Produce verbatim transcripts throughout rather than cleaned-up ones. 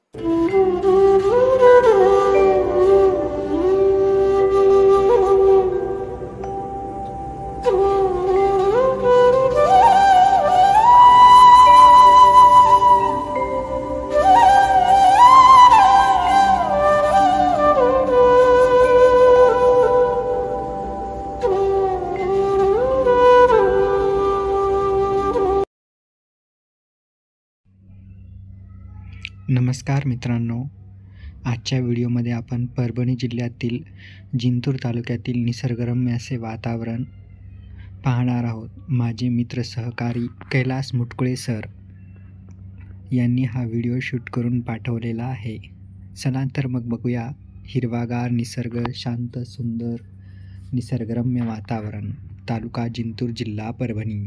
नमस्कार मित्रांनो, आजच्या व्हिडिओमध्ये आपण परभणी जिल्ह्यातील जिंतूर तालुक्यातील निसर्गरम्य असे वातावरण पाहणार आहोत. माझे मित्र सहकारी कैलास मुटकुळे सर यांनी हा व्हिडिओ शूट करून पाठवलेला आहे. चला तर मग बघूया हिरवागार निसर्ग, शांत सुंदर निसर्गरम्य वातावरण, तालुका जिंतूर, जिल्हा परभणी.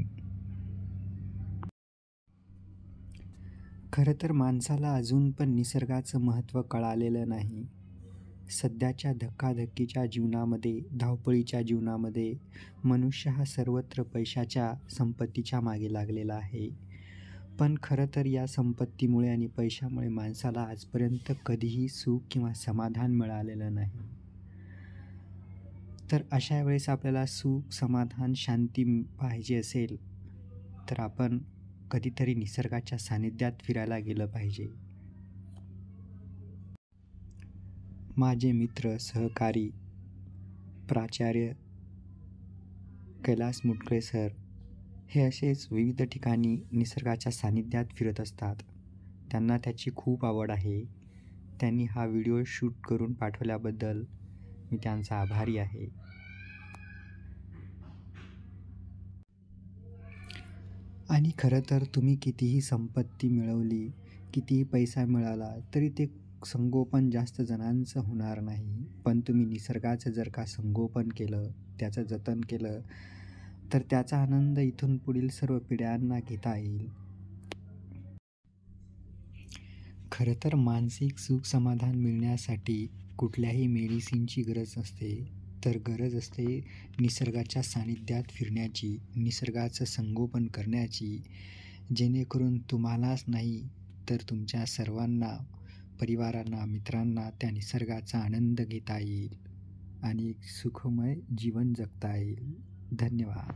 खरं तर माणसाला अजून पण निसर्गाचं महत्त्व कळालेलं नाही. सध्याच्या धक्काधक्कीच्या जीवनामध्ये, धावपळीच्या जीवनामध्ये मनुष्य हा सर्वत्र पैशाच्या, संपत्तीच्या मागे लागलेला आहे. पण खरं तर या संपत्तीमुळे आणि पैशामुळे माणसाला आजपर्यंत कधीही सुख किंवा समाधान मिळालेलं नाही. तर अशा वेळेस आपल्याला सुख, समाधान, शांती पाहिजे असेल तर आपण कधीतरी निसर्गाच्या सानिध्यात फिरायला गेलं पाहिजे. माझे मित्र सहकारी प्राचार्य कैलास मुटकुळे सर हे असेच विविध ठिकाणी निसर्गाच्या सानिध्यात फिरत असतात. त्यांना त्याची खूप आवड आहे. त्यांनी हा व्हिडिओ शूट करून पाठवल्याबद्दल मी त्यांचा आभारी आहे. आणि खरं तर तुम्ही कितीही संपत्ती मिळवली, कितीही पैसा मिळाला तरी ते संगोपन जास्त जणांचं होणार नाही. पण तुम्ही निसर्गाचं जर का संगोपन केलं, त्याचं जतन केलं तर त्याचा आनंद इथून पुढील सर्व पिढ्यांना घेता येईल. खरं तर मानसिक सुख समाधान मिळण्यासाठी कुठल्याही मेडिसिनची गरज नसते, तर गरज असते निसर्गाच्या सानिध्यात फिरण्याची, निसर्गाचं संगोपन करण्याची, जेणेकरून तुम्हालाच नाही तर तुमच्या सर्वांना, परिवारांना, मित्रांना त्या निसर्गाचा आनंद घेता येईल आणि एक सुखमय जीवन जगता येईल. धन्यवाद.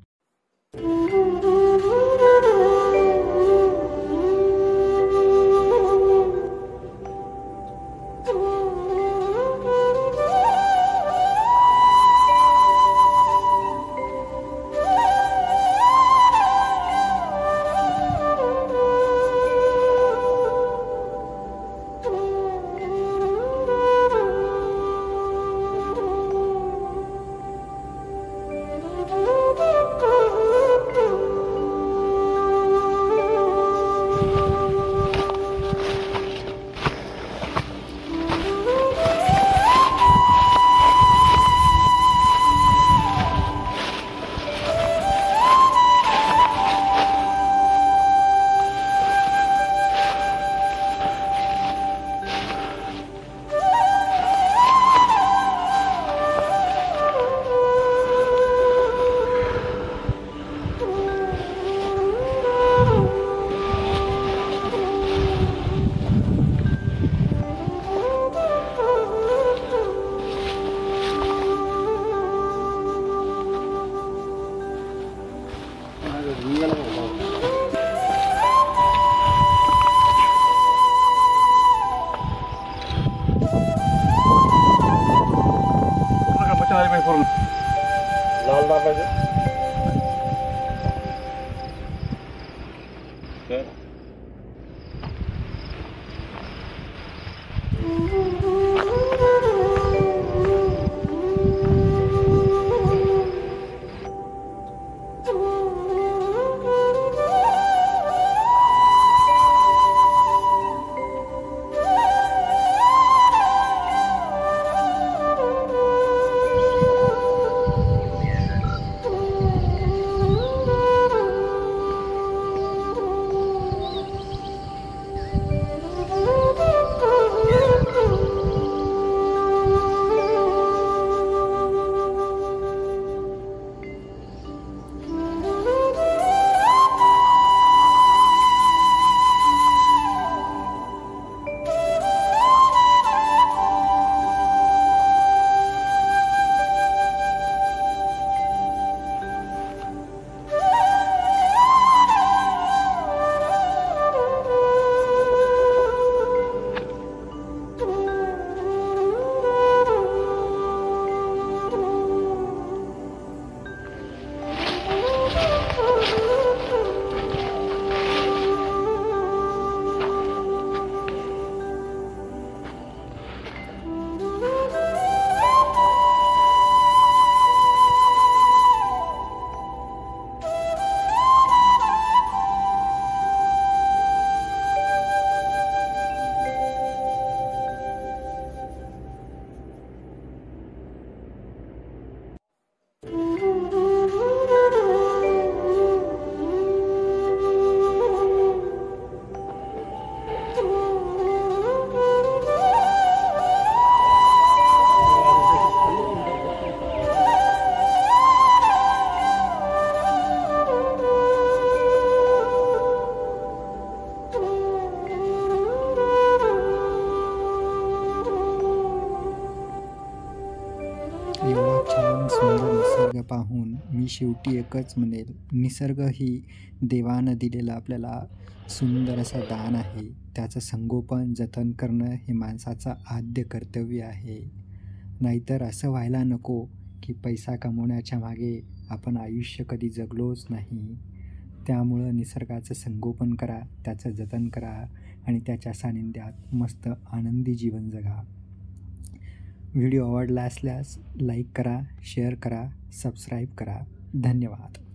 लाल दाबायचं पाहून मी शेवटी एकच म्हणेल, निसर्ग ही देवानं दिलेलं आपल्याला सुंदर असं दान आहे. त्याचं संगोपन, जतन करणं हे माणसाचं आद्य कर्तव्य आहे. नाहीतर असं व्हायला नको की पैसा कमवण्याच्या मागे आपण आयुष्य कधी जगलोच नाही. त्यामुळं निसर्गाचं संगोपन करा, त्याचं जतन करा आणि त्याच्या सानिध्यात मस्त आनंदी जीवन जगा. व्हिडिओ आवडला असल्यास लाईक करा, शेअर करा, सबस्क्राईब करा. धन्यवाद.